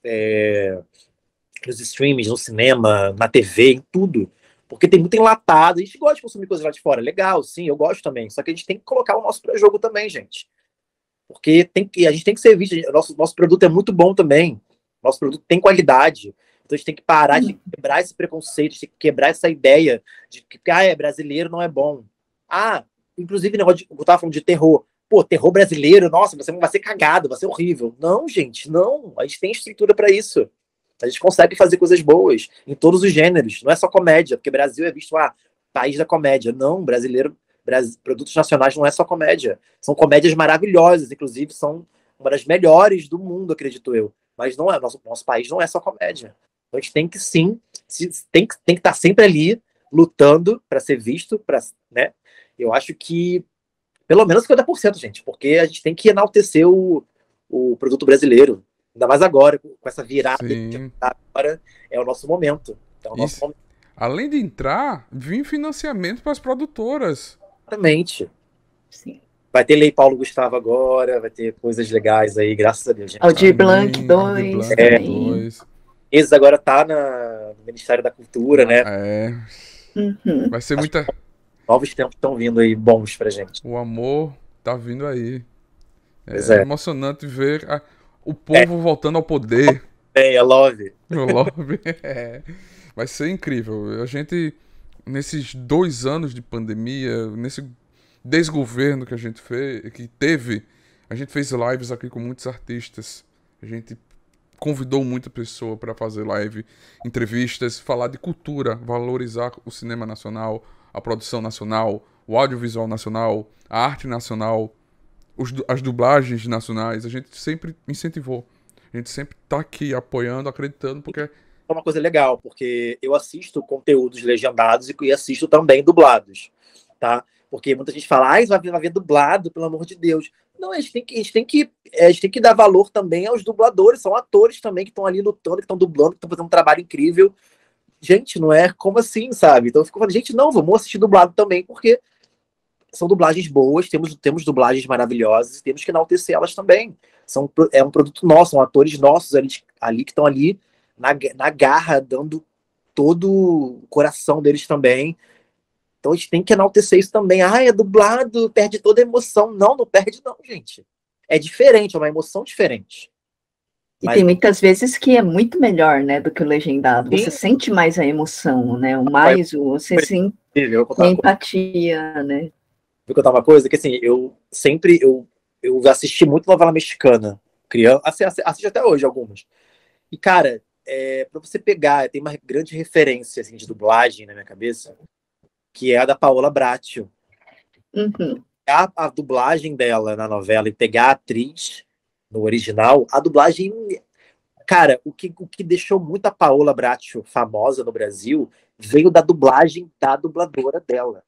é, nos streams, no cinema, na T V, em tudo. Porque tem muito enlatado. A gente gosta de consumir coisas lá de fora. Legal, sim, eu gosto também. Só que a gente tem que colocar o nosso jogo também, gente. Porque tem que, a gente tem que ser visto. Nosso, nosso produto é muito bom também. Nosso produto tem qualidade. Então a gente tem que parar de quebrar esse preconceito, a gente tem que quebrar essa ideia de que, ah, é brasileiro, não é bom. Ah, inclusive, negócio de, eu tava falando de terror. Pô, terror brasileiro, nossa, você vai ser cagado, vai ser horrível. Não, gente, não. A gente tem estrutura para isso. A gente consegue fazer coisas boas em todos os gêneros. Não é só comédia, porque Brasil é visto, ah, país da comédia. Não, brasileiro, Bras- produtos nacionais não é só comédia. São comédias maravilhosas, inclusive são uma das melhores do mundo, acredito eu. Mas não é, nosso, nosso país não é só comédia. Então a gente tem que sim, se- tem que, tem que estar sempre ali, lutando para ser visto, para, né? Eu acho que pelo menos cinquenta por cento, gente, porque a gente tem que enaltecer o, o produto brasileiro. Ainda mais agora, com essa virada que
Sim.
tá agora, é o nosso momento. É o nosso
Isso.
momento,
Além de entrar, vir financiamento para as produtoras.
exatamente.
Sim.
Vai ter Lei Paulo Gustavo agora, vai ter coisas legais aí, graças a Deus, gente.
Aldir Blanc
Amém. Aldir
dois
Blanc
também.
dois.
Esses agora tá na, no Ministério da Cultura,
Na-
né?
É.
Uhum.
Vai ser
Acho que
muita.
novos tempos estão vindo aí bons pra gente.
O amor tá vindo aí.
Pois
É
é.
emocionante ver a- o
É,
povo voltando ao poder.
é, é love.
O lobby. É. Vai ser incrível. A gente, nesses dois anos de pandemia, nesse desgoverno que a gente fez, que teve, a gente fez lives aqui com muitos artistas. A gente convidou muita pessoa para fazer live, entrevistas, falar de cultura, valorizar o cinema nacional, a produção nacional, o audiovisual nacional, a arte nacional, os du- as dublagens nacionais. A gente sempre incentivou. A gente sempre tá aqui apoiando, acreditando, porque
É uma coisa legal, porque eu assisto conteúdos legendados e assisto também dublados, tá? Porque muita gente fala, ah, vai ver, vai ver dublado, pelo amor de Deus. Não, a gente tem que, a gente tem que, a gente tem que dar valor também aos dubladores, são atores também que estão ali lutando, que estão dublando, que estão fazendo um trabalho incrível. Gente, não é como assim, sabe? Então eu fico falando, gente, não, vamos assistir dublado também, porque são dublagens boas, temos, temos dublagens maravilhosas e temos que enaltecer elas também. São, é um produto nosso, são atores nossos ali, ali que estão ali na, na garra, dando todo o coração deles também. Então a gente tem que enaltecer isso também. Ah, é dublado, perde toda a emoção. Não, não perde não, gente. É diferente, é uma emoção diferente.
E
Mas
tem muitas vezes que é muito melhor, né, do que o legendado. Você
sim,
sente mais a emoção, né? O mais, o- você sente
eu vou
a
contar uma coisa.
empatia, né?
Vou contar uma coisa que assim, eu sempre eu, eu assisti muito novela mexicana. Criança, assisto, assisto até hoje algumas. E, cara, é, pra você pegar, tem uma grande referência assim, de dublagem na minha cabeça, que é a da Paola Bracho.
Uhum.
A, a dublagem dela na novela e pegar a atriz no original, a dublagem. Cara, o que, o que deixou muito a Paola Bracho famosa no Brasil veio da dublagem da dubladora dela.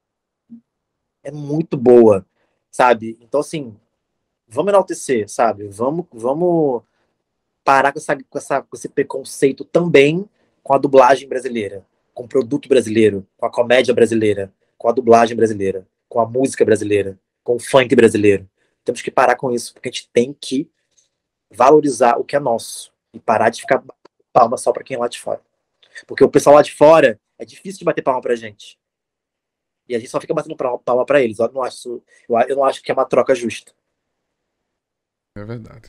É muito boa, sabe? Então, assim, vamos enaltecer, sabe? Vamos, vamos parar com, essa, com, essa, com esse preconceito também com a dublagem brasileira, com o produto brasileiro, com a comédia brasileira, com a dublagem brasileira, com a música brasileira, com o funk brasileiro. Temos que parar com isso, porque a gente tem que valorizar o que é nosso e parar de ficar palma só para quem é lá de fora. Porque o pessoal lá de fora é difícil de bater palma pra gente. E a gente só fica batendo palma pra eles. Eu não acho, eu não acho que é uma troca justa.
é verdade.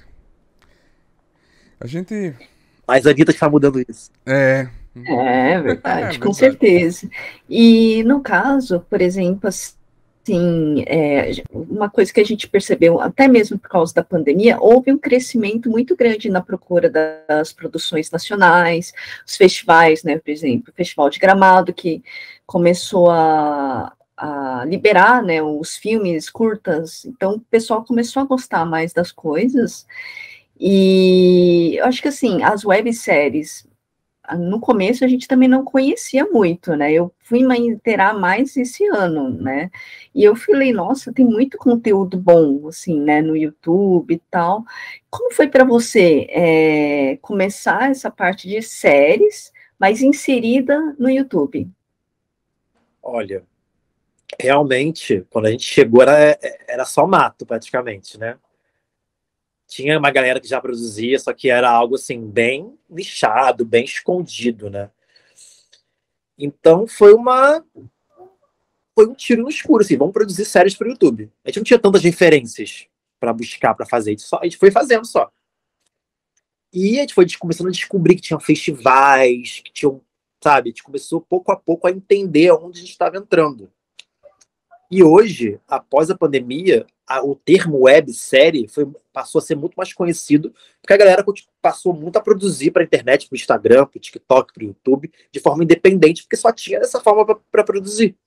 A gente
Mas a Anitta está mudando isso.
é,
É
é
verdade, com
verdade.
certeza. E no caso, por exemplo, assim, é, uma coisa que a gente percebeu, até mesmo por causa da pandemia, houve um crescimento muito grande na procura das produções nacionais, os festivais, né, por exemplo, o Festival de Gramado, que começou a, a liberar, né, os filmes curtas, então o pessoal começou a gostar mais das coisas, e eu acho que, assim, as webséries, no começo a gente também não conhecia muito, né? Eu fui me inteirar mais esse ano, né? E eu falei, nossa, tem muito conteúdo bom, assim, né? No YouTube e tal. Como foi para você é, começar essa parte de séries, mas inserida no YouTube?
Olha, realmente, quando a gente chegou, era, era só mato, praticamente, né? Tinha uma galera que já produzia, só que era algo assim, bem nichado, bem escondido, né? Então foi uma. Foi um tiro no escuro, assim, vamos produzir séries para o YouTube. A gente não tinha tantas referências para buscar, para fazer, a gente, só, a gente foi fazendo só. E a gente foi começando a descobrir que tinham festivais, que tinham, sabe, a gente começou pouco a pouco a entender onde a gente estava entrando. E hoje, após a pandemia, a, o termo websérie foi, passou a ser muito mais conhecido, porque a galera passou muito a produzir para a internet, para o Instagram, para o TikTok, para o YouTube, de forma independente, porque só tinha dessa forma para produzir.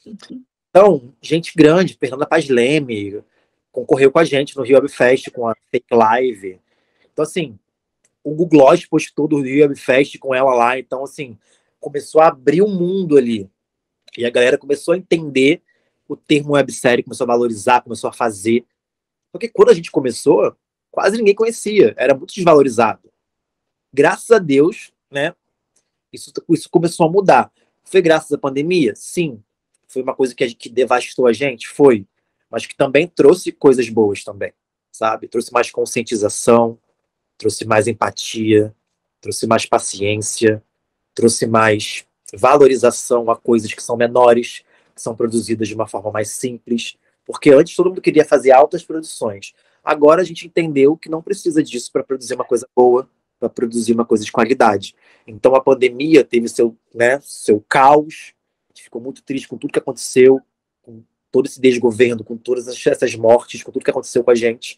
Então, gente grande, Fernanda Paz Leme, concorreu com a gente no Rio Web Fest, com a Fake Live. Então, assim, o Google Gloss postou do Rio Web Fest com ela lá. Então, assim, começou a abrir um mundo ali. E a galera começou a entender o termo websérie, começou a valorizar, começou a fazer. Porque quando a gente começou, quase ninguém conhecia, era muito desvalorizado. Graças a Deus, né, isso, isso começou a mudar. Foi graças à pandemia? Sim. Foi uma coisa que, que devastou a gente? Foi. Mas que também trouxe coisas boas também, sabe? Trouxe mais conscientização, trouxe mais empatia, trouxe mais paciência, trouxe mais valorização a coisas que são menores, que são produzidas de uma forma mais simples, porque antes todo mundo queria fazer altas produções. Agora a gente entendeu que não precisa disso para produzir uma coisa boa, para produzir uma coisa de qualidade. Então a pandemia teve seu, né, seu caos, a gente ficou muito triste com tudo que aconteceu, com todo esse desgoverno, com todas essas mortes, com tudo que aconteceu com a gente,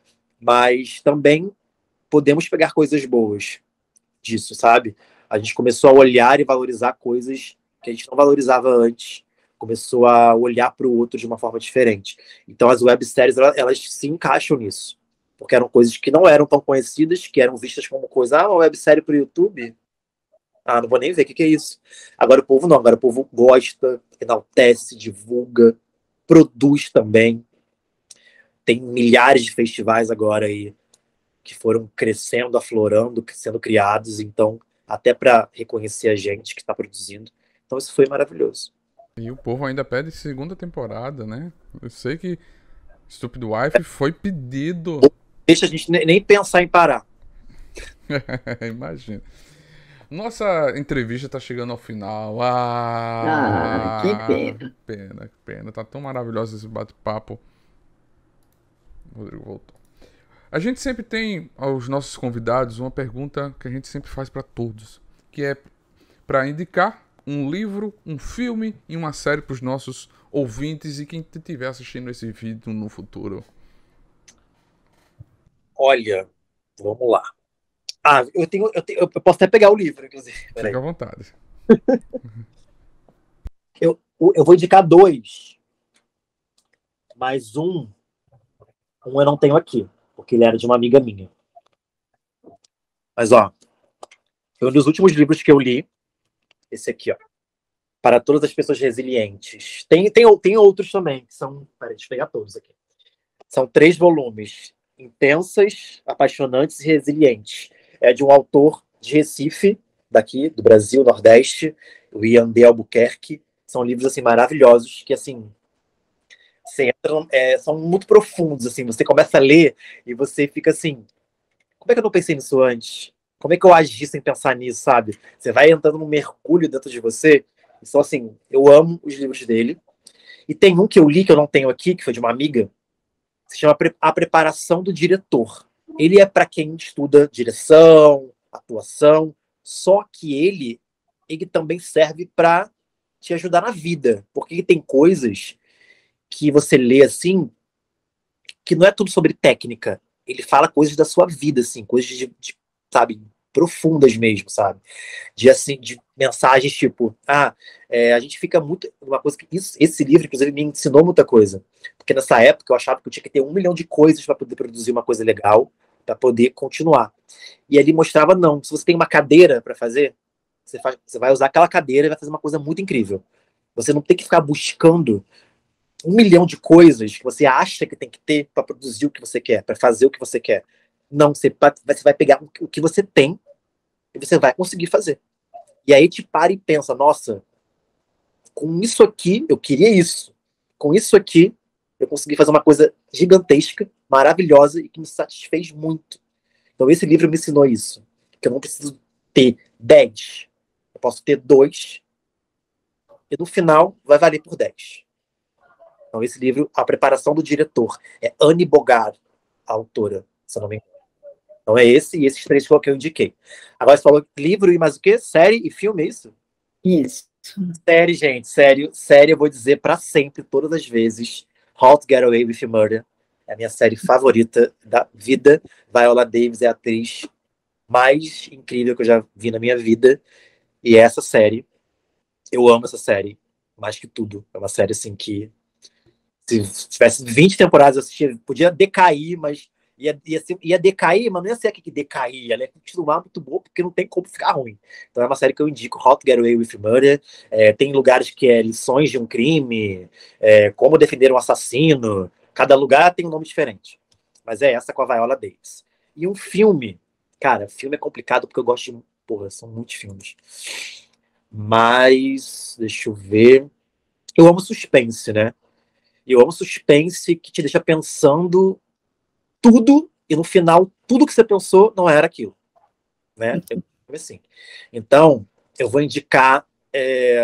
mas também podemos pegar coisas boas disso, sabe? A gente começou a olhar e valorizar coisas que a gente não valorizava antes, começou a olhar para o outro de uma forma diferente. Então as webséries, elas, elas se encaixam nisso, porque eram coisas que não eram tão conhecidas, que eram vistas como coisa, ah, uma websérie para o YouTube? Ah, não vou nem ver, o que, que é isso? Agora o povo não, agora o povo gosta, enaltece, divulga, produz também. Tem milhares de festivais agora aí que foram crescendo, aflorando, sendo criados, então, até para reconhecer a gente que está produzindo. Então isso foi maravilhoso.
E o povo ainda pede segunda temporada, né? Eu sei que Stupid Wife foi pedido.
Deixa a gente nem pensar em parar.
Imagina. Nossa entrevista tá chegando ao final. Ah,
ah que pena.
Pena, que pena. Tá tão maravilhoso esse bate-papo. O Rodrigo voltou. A gente sempre tem aos nossos convidados uma pergunta que a gente sempre faz para todos, que é para indicar um livro, um filme e uma série para os nossos ouvintes e quem estiver assistindo esse vídeo no futuro.
Olha, vamos lá. Ah, eu tenho, eu, tenho, eu posso até pegar o livro, inclusive.
Fica à vontade.
eu, eu vou indicar dois, mas um, um eu não tenho aqui, porque ele era de uma amiga minha. Mas, ó, foi um dos últimos livros que eu li, esse aqui, ó. Para todas as pessoas resilientes. Tem, tem, tem outros também, que são... Peraí, deixa eu pegar todos aqui. São três volumes. Intensas, apaixonantes e resilientes. É de um autor de Recife, daqui, do Brasil, Nordeste, o Ian de Albuquerque. São livros, assim, maravilhosos, que, assim... Você entra, é, são muito profundos, assim. Você começa a ler e você fica assim... Como é que eu não pensei nisso antes? Como é que eu agi sem pensar nisso, sabe? Você vai entrando num mergulho dentro de você. Então, assim, eu amo os livros dele. E tem um que eu li, que eu não tenho aqui, que foi de uma amiga, que se chama A Preparação do Diretor. Ele é para quem estuda direção, atuação, só que ele, ele também serve para te ajudar na vida. Porque tem coisas que você lê, assim, que não é tudo sobre técnica. Ele fala coisas da sua vida, assim, coisas de, de sabe, profundas mesmo, sabe? De, assim, de mensagens tipo, ah, é, a gente fica muito... Uma coisa que isso, esse livro, inclusive, me ensinou muita coisa. Porque nessa época eu achava que eu tinha que ter um milhão de coisas para poder produzir uma coisa legal, para poder continuar. E ele mostrava, não, se você tem uma cadeira para fazer, você, faz, você vai usar aquela cadeira e vai fazer uma coisa muito incrível. Você não tem que ficar buscando um milhão de coisas que você acha que tem que ter para produzir o que você quer, para fazer o que você quer. Não, você, você vai pegar o que você tem e você vai conseguir fazer. E aí te para e pensa, nossa, com isso aqui, eu queria isso. Com isso aqui, eu consegui fazer uma coisa gigantesca, maravilhosa e que me satisfez muito. Então esse livro me ensinou isso. Que eu não preciso ter dez. Eu posso ter dois. E no final, vai valer por dez. Então esse livro, A Preparação do Diretor, é Anne Bogart, a autora, se eu não me engano. Então é esse e esses três que eu indiquei. Agora você falou livro e mais o quê? Série e filme, é isso?
Isso.
Série, gente, sério, sério, eu vou dizer pra sempre, todas as vezes, How to Get Away with Murder é a minha série favorita da vida. Viola Davis é a atriz mais incrível que eu já vi na minha vida. E essa série, eu amo essa série, mais que tudo. É uma série, assim, que se tivesse vinte temporadas, eu assistia, podia decair, mas ia, ia, ser, ia decair, mas não ia ser aqui que decair, ela ia continuar muito boa, porque não tem como ficar ruim. Então é uma série que eu indico, How to Get Away with Murder. É, tem lugares que é lições de um crime, é, como defender um assassino. Cada lugar tem um nome diferente. Mas é essa com a Viola Davis. E um filme, cara, filme é complicado porque eu gosto de... Porra, são muitos filmes. Mas, deixa eu ver... Eu amo suspense, né? Eu amo suspense que te deixa pensando tudo, e no final, tudo que você pensou não era aquilo. Né? Assim. Então, eu vou indicar é,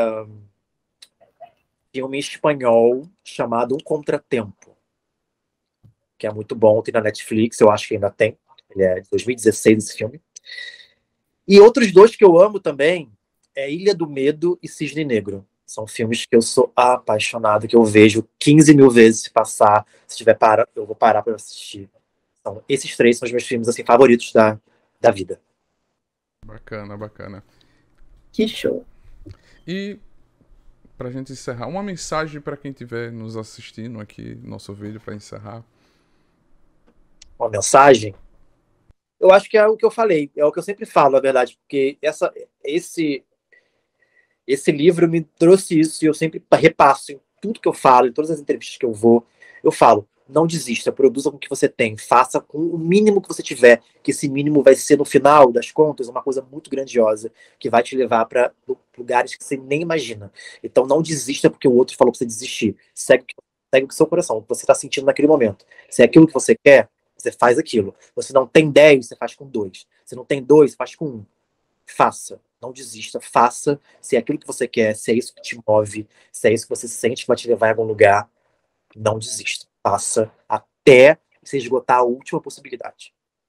filme espanhol chamado Um Contratempo, que é muito bom, tem na Netflix, eu acho que ainda tem. Ele é de dois mil e dezesseis, esse filme. E outros dois que eu amo também é Ilha do Medo e Cisne Negro. São filmes que eu sou apaixonado, que eu vejo quinze mil vezes se passar. Se tiver para, eu vou parar para assistir. Então, esses três são os meus filmes assim, favoritos da, da vida.
Bacana, bacana.
Que show.
E, pra gente encerrar, uma mensagem para quem estiver nos assistindo aqui, nosso vídeo, para encerrar.
Uma mensagem? Eu acho que é o que eu falei, é o que eu sempre falo, na verdade, porque essa, esse... Esse livro me trouxe isso e eu sempre repasso em tudo que eu falo, em todas as entrevistas que eu vou. Eu falo, não desista, produza com o que você tem, faça com o mínimo que você tiver, que esse mínimo vai ser, no final das contas, uma coisa muito grandiosa, que vai te levar para lugares que você nem imagina. Então não desista porque o outro falou para você desistir. Segue, segue o que seu coração, o que você está sentindo naquele momento. Se é aquilo que você quer, você faz aquilo. Se não tem dez, você faz com dois. Se não tem dois, você faz com um. Faça. Não desista, faça. Se é aquilo que você quer, se é isso que te move, se é isso que você sente que vai te levar a algum lugar, não desista. Faça até você esgotar a última possibilidade.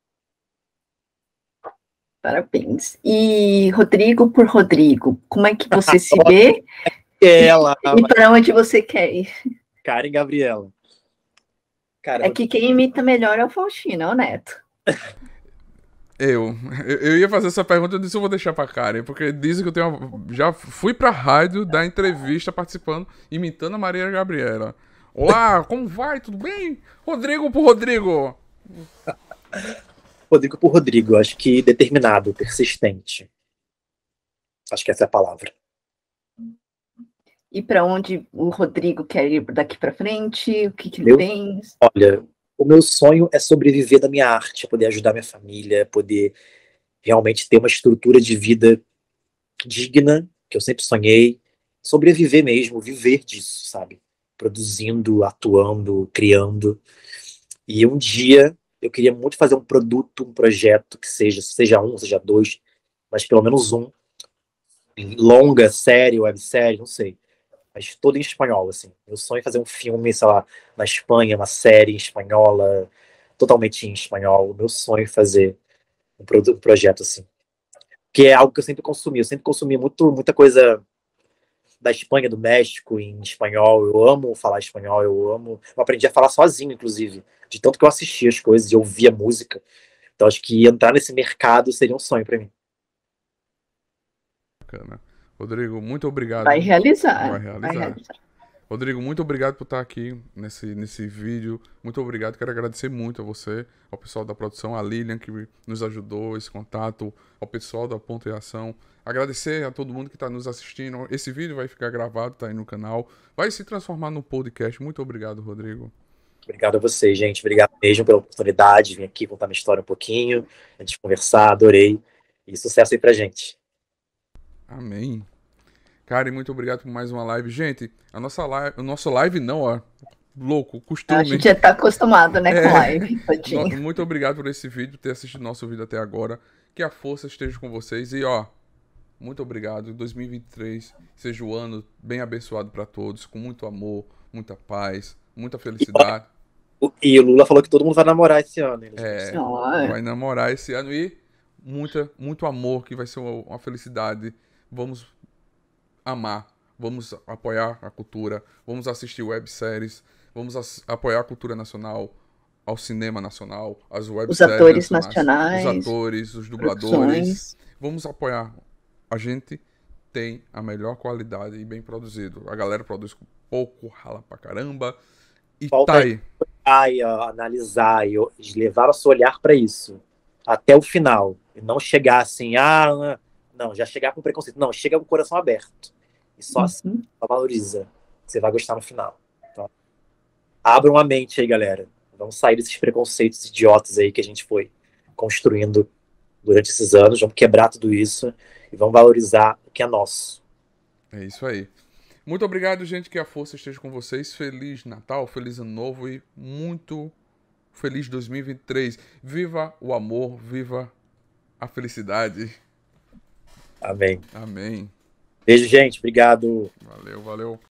Parabéns. E Rodrigo por Rodrigo, como é que você se vê?
Ela.
E para onde você quer ir?
Karen Gabriela.
Cara, é que quem imita melhor é o Faustino, é o Neto.
Eu, eu, eu ia fazer essa pergunta, eu disse eu vou deixar pra Karen, porque dizem que eu tenho uma, já fui pra rádio dar entrevista participando, imitando a Maria Gabriela. Olá, como vai? Tudo bem? Rodrigo por Rodrigo.
Rodrigo por Rodrigo, acho que determinado, persistente. Acho que essa é a palavra.
E para onde o Rodrigo quer ir daqui para frente? O que, que ele eu, tem?
Olha, o meu sonho é sobreviver da minha arte, poder ajudar minha família, poder realmente ter uma estrutura de vida digna, que eu sempre sonhei, sobreviver mesmo, viver disso, sabe? Produzindo, atuando, criando. E um dia eu queria muito fazer um produto, um projeto que seja, seja um, seja dois, mas pelo menos um, longa, série, websérie, não sei. Mas todo em espanhol, assim. Meu sonho é fazer um filme, sei lá, na Espanha, uma série espanhola, totalmente em espanhol. Meu sonho é fazer um, pro, um projeto assim. Que é algo que eu sempre consumi. Eu sempre consumi muito, muita coisa da Espanha, do México, em espanhol. Eu amo falar espanhol, eu amo... Eu aprendi a falar sozinho, inclusive. De tanto que eu assistia as coisas e ouvia música. Então acho que entrar nesse mercado seria um sonho para mim.
Bacana. Rodrigo, muito obrigado.
Vai realizar.
Vai realizar.
Vai realizar.
Rodrigo, muito obrigado por estar aqui nesse, nesse vídeo. Muito obrigado. Quero agradecer muito a você, ao pessoal da produção, a Lilian, que nos ajudou, esse contato, ao pessoal da Ponto e Ação. Agradecer a todo mundo que está nos assistindo. Esse vídeo vai ficar gravado, está aí no canal. Vai se transformar num podcast. Muito obrigado, Rodrigo.
Obrigado a vocês, gente. Obrigado mesmo pela oportunidade de vir aqui contar minha história um pouquinho, a gente conversar, adorei. E sucesso aí pra gente.
Amém. Karen, muito obrigado por mais uma live. Gente, a nossa live, o nosso live não, ó, louco, costume.
A gente já tá acostumado, né, com
é,
live.
no, muito obrigado por esse vídeo, ter assistido nosso vídeo até agora. Que a força esteja com vocês e, ó, muito obrigado. dois mil e vinte e três seja o ano bem abençoado para todos, com muito amor, muita paz, muita felicidade.
E o Lula falou que todo mundo vai namorar esse ano. Hein?
É, vai namorar esse ano e muita, muito amor, que vai ser uma, uma felicidade. Vamos amar, vamos apoiar a cultura, vamos assistir webséries, vamos as- apoiar a cultura nacional, ao cinema nacional, as
Os
webséries
atores
nacionais, os
nacionais,
atores, os dubladores.
produções.
Vamos apoiar. A gente tem a melhor qualidade e bem produzido. A galera produz com pouco, rala pra caramba. E
Falta
tá aí.
Ai, ó, analisar e ó, levar o seu olhar para isso até o final. E não chegar assim, ah, não, já chegar com preconceito. Não, chega com o coração aberto. E só assim,
Uhum.
só valoriza. Você vai gostar no final. Então, abram a mente aí, galera. Vamos sair desses preconceitos idiotas aí que a gente foi construindo durante esses anos. Vamos quebrar tudo isso e vamos valorizar o que é nosso.
É isso aí. Muito obrigado, gente. Que a força esteja com vocês. Feliz Natal, feliz Ano Novo e muito feliz dois mil e vinte e três. Viva o amor, viva a felicidade.
Amém.
Amém.
Beijo, gente. Obrigado.
Valeu, valeu.